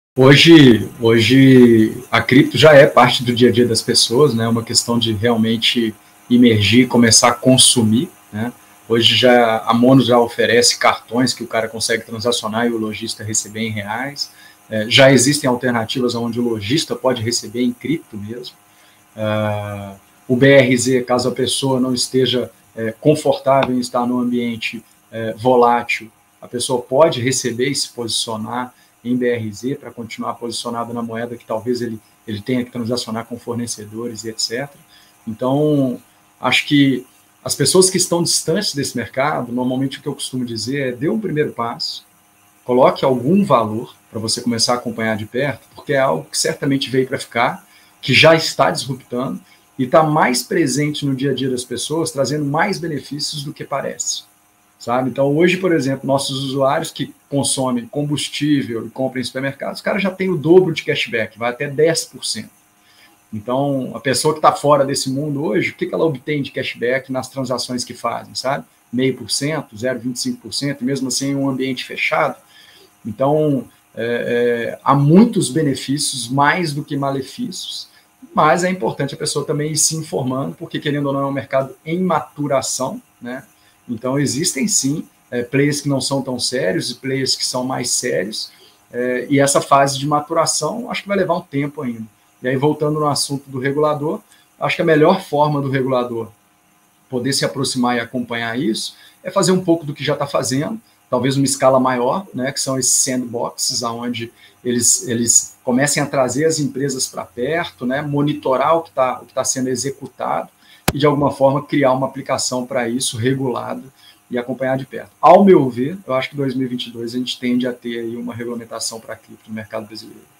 Hoje a cripto já é parte do dia a dia das pessoas, né? Uma questão de realmente imergir, começar a consumir, né? Hoje já a Mono já oferece cartões que o cara consegue transacionar e o lojista receber em reais. Já existem alternativas onde o lojista pode receber em cripto mesmo. O BRZ, caso a pessoa não esteja confortável em estar num ambiente volátil, a pessoa pode receber e se posicionar em BRZ para continuar posicionado na moeda que talvez ele tenha que transacionar com fornecedores e etc. Então, acho que as pessoas que estão distantes desse mercado, normalmente o que eu costumo dizer é dê um primeiro passo, coloque algum valor para você começar a acompanhar de perto, porque é algo que certamente veio para ficar, que já está disruptando e está mais presente no dia a dia das pessoas, trazendo mais benefícios do que parece. Sabe? Então, hoje, por exemplo, nossos usuários que consomem combustível e compram em supermercados, os caras já têm o dobro de cashback, vai até 10%. Então, a pessoa que está fora desse mundo hoje, o que ela obtém de cashback nas transações que fazem, sabe? 0,5%, 0,25%, mesmo assim em um ambiente fechado. Então, há muitos benefícios, mais do que malefícios, mas é importante a pessoa também ir se informando, porque, querendo ou não, é um mercado em maturação, né? Então, existem sim players que não são tão sérios e players que são mais sérios, e essa fase de maturação acho que vai levar um tempo ainda. E aí, voltando no assunto do regulador, acho que a melhor forma do regulador poder se aproximar e acompanhar isso é fazer um pouco do que já está fazendo, talvez uma escala maior, né, que são esses sandboxes, onde eles comecem a trazer as empresas para perto, né, monitorar o que tá sendo executado e, de alguma forma, criar uma aplicação para isso regulada e acompanhar de perto. Ao meu ver, eu acho que em 2022 a gente tende a ter aí uma regulamentação para cripto no mercado brasileiro.